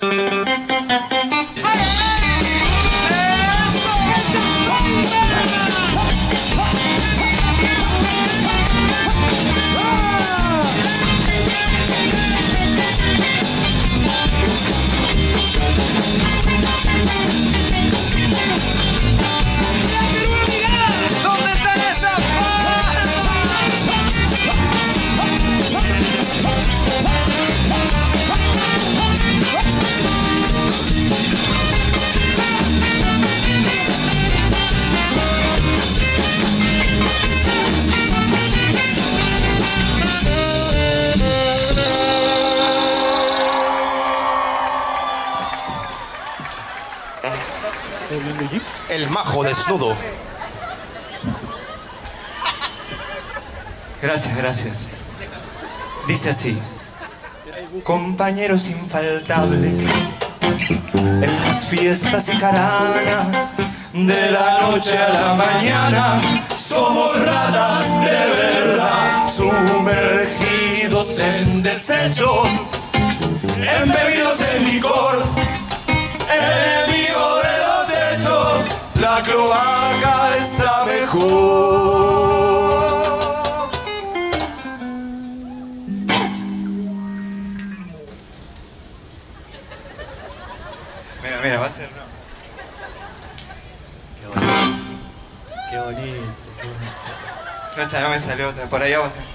El majo desnudo. Gracias, gracias. Dice así: compañeros infaltables en las fiestas y jaranas, de la noche a la mañana, somos ratas de verdad, sumergidos en desechos, embebidos en licor, enemigo de los hechos, la cloaca está mejor. Mira, mira, va a ser, ¿no? Qué bonito. Qué bonito, qué bonito. No, esta no me salió otra, por allá va a ser.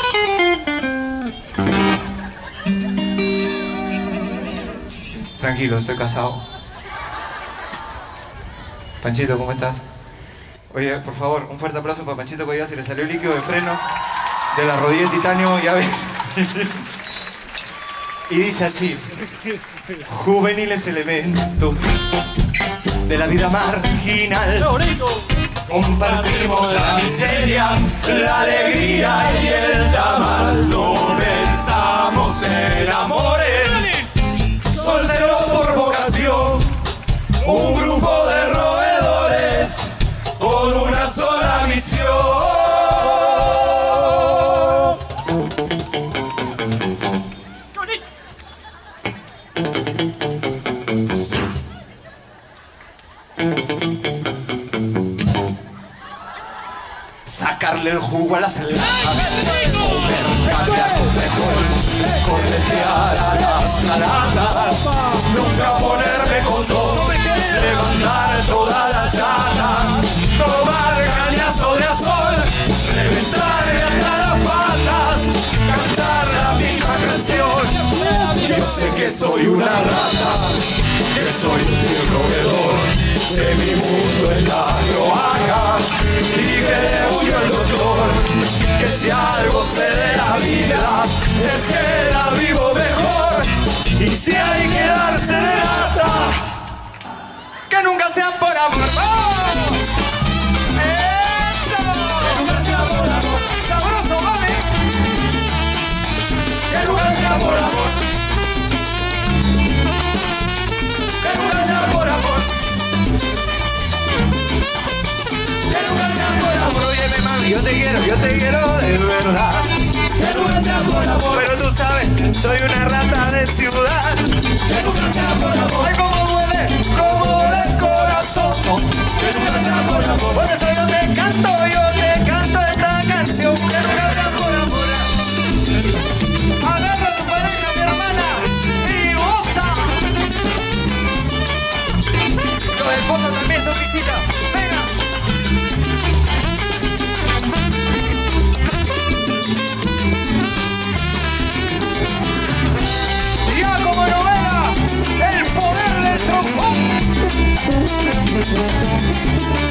Tranquilo, estoy casado. Panchito, ¿cómo estás? Oye, por favor, un fuerte aplauso para Panchito Coya, se le salió el líquido de freno de la rodilla de titanio, ya ves. Y dice así: juveniles elementos de la vida marginal, compartimos la miseria, la alegría y el tamal. No pensamos en amores, solteros por vocación, un grupo de roedores con una sola misión. Sacarle el jugo a las latas, cambiar un frijol, corretear a las jalatas, nunca ponerme condón, levantar todas las chatas, tomar cañazo de azul, reventarle hasta las patas, cantar la misma canción. Yo sé que soy una rata, que soy un roedor, que mi mundo es la cloaca y que le huyo el doctor, que si algo sé de la vida es que la vivo mejor, y si hay que darse de lata, que nunca sea por amor. ¡Oh! ¡Eso! Que nunca sea por amor. ¡Sabroso, mami! Que nunca sea por amor. Que nunca sea por amor. Que nunca sea por amor. Óyeme, mami, yo te quiero de verdad. Que nunca sea por amor. Pero tú sabes, soy una rata de ciudad. Que nunca sea por amor. Ay, cómo duele el corazón. Que nunca sea por amor. Por eso yo te canto esta canción. Que nunca sea por amor. Agarra a tu pareja, mi hermana, y goza. Los del fondo también son visitas. Venga. Ya como novela, el poder del trombón.